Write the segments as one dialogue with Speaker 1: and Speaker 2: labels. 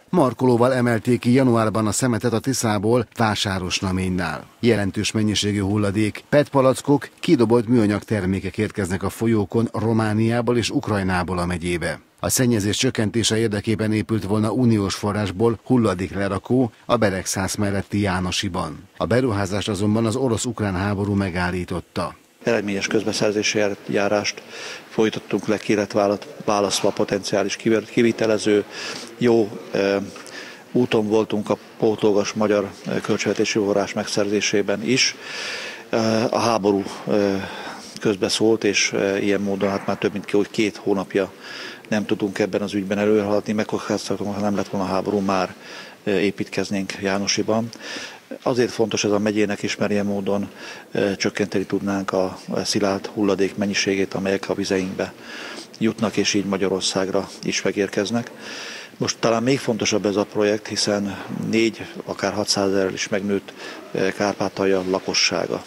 Speaker 1: Markolóval emelték ki januárban a szemetet a Tiszából Vásárosnaménynál. Jelentős mennyiségű hulladék, PET-palackok, kidobott műanyag termékek érkeznek a folyókon Romániából és Ukrajnából a megyébe. A szennyezés csökkentése érdekében épült volna uniós forrásból hulladéklerakó a Beregszász melletti Jánosiban. A beruházást azonban az orosz-ukrán háború megállította.
Speaker 2: Eredményes közbeszerzési eljárást folytattunk le, illetve választva a potenciális kivitelező. Jó úton voltunk a pótlógas magyar költségvetési forrás megszerzésében is. A háború közbeszólt, és ilyen módon hát már több mint 2 hónapja nem tudunk ebben az ügyben előrehaladni. Megkockáztatunk, ha nem lett volna a háború, már építkeznénk Jánosiban. Azért fontos ez a megyének is, mert ilyen módon csökkenteni tudnánk a szilárd hulladék mennyiségét, amelyek a vizeinkbe jutnak, és így Magyarországra is megérkeznek. Most talán még fontosabb ez a projekt, hiszen 4, akár 600 000 is megnőtt Kárpátalja lakossága.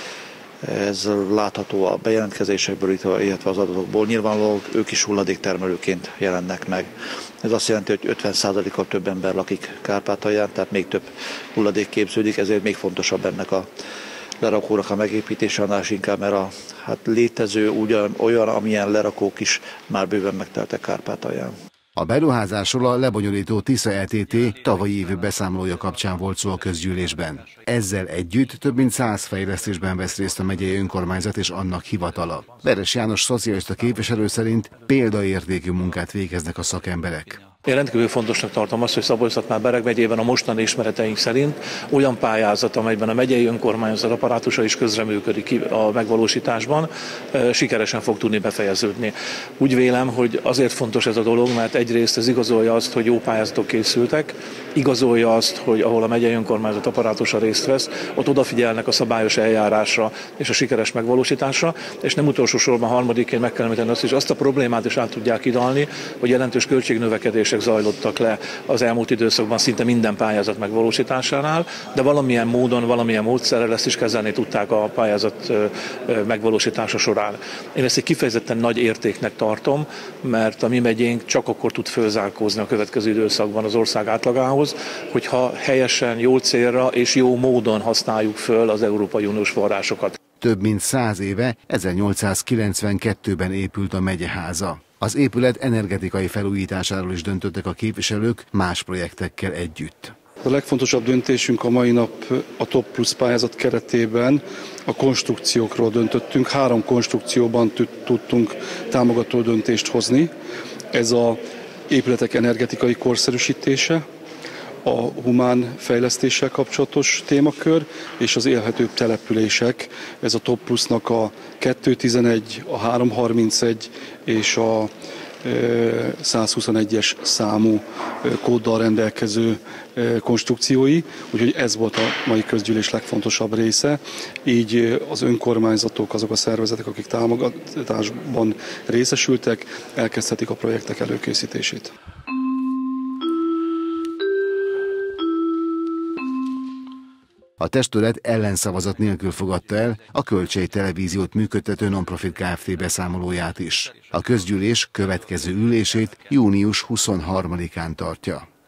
Speaker 2: Ez látható a bejelentkezésekből, illetve az adatokból. Nyilvánvalóan ők is hulladéktermelőként jelennek meg. Ez azt jelenti, hogy 50%-kal több ember lakik Kárpátalján, tehát még több hulladék képződik, ezért még fontosabb ennek a lerakónak a megépítése, annál is inkább, mert a létező olyan, amilyen lerakók is már bőven megteltek Kárpátalján.
Speaker 1: A beruházásról a lebonyolító Tisza ETT tavalyi évi beszámolója kapcsán volt szó a közgyűlésben. Ezzel együtt több mint 100 fejlesztésben vesz részt a megyei önkormányzat és annak hivatala. Veres János szocialista képviselő szerint példaértékű munkát végeznek a szakemberek.
Speaker 3: Én rendkívül fontosnak tartom azt, hogy Szabolcs-Szatmár-Bereg megyében a mostani ismereteink szerint olyan pályázat, amelyben a megyei önkormányzat apparátusa is közreműködik a megvalósításban, sikeresen fog tudni befejeződni. Úgy vélem, hogy azért fontos ez a dolog, mert egyrészt ez igazolja azt, hogy jó pályázatok készültek, igazolja azt, hogy ahol a megyei önkormányzat apparátusa részt vesz, ott odafigyelnek a szabályos eljárásra és a sikeres megvalósításra, és nem utolsó sorban harmadikként meg kell említeni azt, hogy azt a problémát is át tudják hidalni, hogy jelentős költségnövekedés zajlottak le az elmúlt időszakban szinte minden pályázat megvalósításánál, de valamilyen módon, valamilyen módszerrel ezt is kezelni tudták a pályázat megvalósítása során. Én ezt egy kifejezetten nagy értéknek tartom, mert a mi megyénk csak akkor tud fölzárkózni a következő időszakban az ország átlagához, hogyha helyesen, jó célra és jó módon használjuk föl az Európai Uniós forrásokat.
Speaker 1: Több mint 100 éve, 1892-ben épült a megyeháza. Az épület energetikai felújításáról is döntöttek a képviselők más projektekkel együtt.
Speaker 4: A legfontosabb döntésünk a mai nap a Top Plus pályázat keretében a konstrukciókról döntöttünk. 3 konstrukcióban tudtunk támogató döntést hozni. Ez az épületek energetikai korszerűsítése, a humán fejlesztéssel kapcsolatos témakör és az élhetőbb települések. Ez a Top Plusnak a 211, a 331 és a 121-es számú kóddal rendelkező konstrukciói, úgyhogy ez volt a mai közgyűlés legfontosabb része. Így az önkormányzatok, azok a szervezetek, akik támogatásban részesültek, elkezdhetik a projektek előkészítését.
Speaker 1: A testület ellenszavazat nélkül fogadta el a Kölcsey Televíziót működtető Nonprofit Kft. Beszámolóját is. A közgyűlés következő ülését június 23-án tartja.